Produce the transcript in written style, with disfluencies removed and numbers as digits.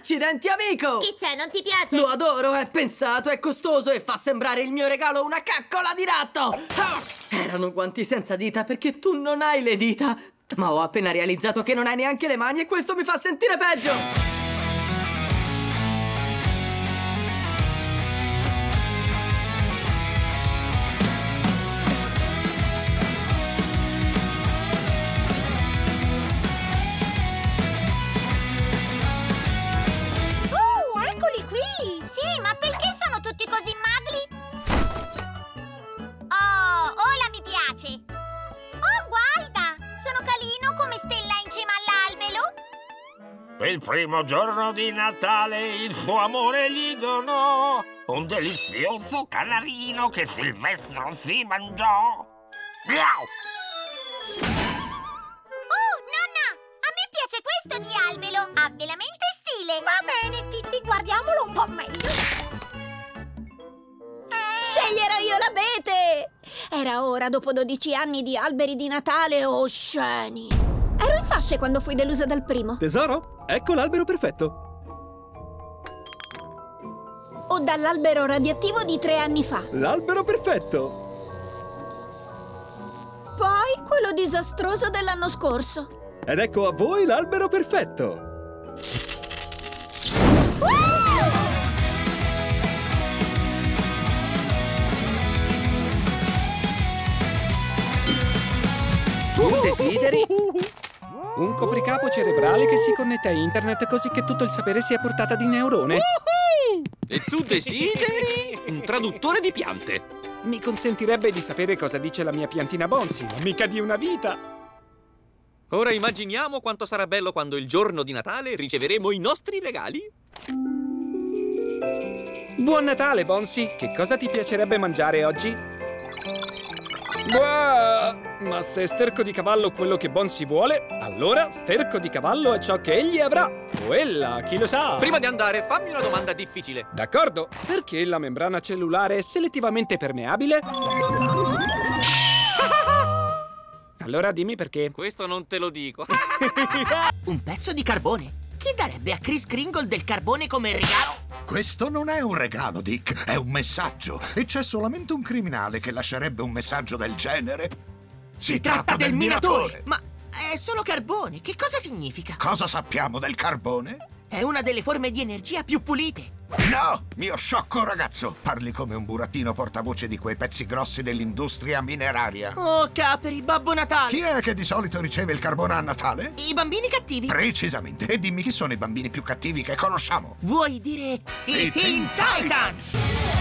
Accidenti, amico! Chi c'è? Non ti piace? Lo adoro, è pensato, è costoso e fa sembrare il mio regalo una caccola di ratto! Ah! Erano guanti senza dita perché tu non hai le dita! Ma ho appena realizzato che non hai neanche le mani e questo mi fa sentire peggio! Eccoli qui! Sì, ma perché sono tutti così magri? Oh, ora mi piace! Oh, guarda! Sono carino come stella in cima all'albero! Il primo giorno di Natale il suo amore gli donò un delizioso canarino che Silvestro si mangiò. Miau! Oh, nonna! A me piace questo di albero! Ha veramente stile! Va bene, Titti, guardiamolo un po' meglio! Sceglierò io l'abete! Era ora, dopo 12 anni di alberi di Natale osceni. Ero in fasce quando fui delusa dal primo. Tesoro, ecco l'albero perfetto. O dall'albero radioattivo di 3 anni fa. L'albero perfetto. Poi quello disastroso dell'anno scorso. Ed ecco a voi l'albero perfetto. Tu desideri un copricapo cerebrale che si connette a internet così che tutto il sapere sia a portata di neurone. E tu desideri un traduttore di piante. Mi consentirebbe di sapere cosa dice la mia piantina Bonsi, l'amica di una vita. Ora immaginiamo quanto sarà bello quando il giorno di Natale riceveremo i nostri regali. Buon Natale, Bonsi! Che cosa ti piacerebbe mangiare oggi? Buah! Ma se è sterco di cavallo quello che Bonsi vuole, allora sterco di cavallo è ciò che egli avrà. O ella, chi lo sa? Prima di andare, fammi una domanda difficile. D'accordo. Perché la membrana cellulare è selettivamente permeabile? Allora dimmi perché. Questo non te lo dico. Un pezzo di carbone? Chi darebbe a Kris Kringle del carbone come regalo? Questo non è un regalo, Dick, è un messaggio. E c'è solamente un criminale che lascerebbe un messaggio del genere. Si tratta del minatore! Ma è solo carbone, che cosa significa? Cosa sappiamo del carbone? È una delle forme di energia più pulite. No, mio sciocco ragazzo! Parli come un burattino portavoce di quei pezzi grossi dell'industria mineraria. Oh, caperi, Babbo Natale! Chi è che di solito riceve il carbone a Natale? I bambini cattivi. Precisamente. E dimmi chi sono i bambini più cattivi che conosciamo. Vuoi dire i Teen Titans?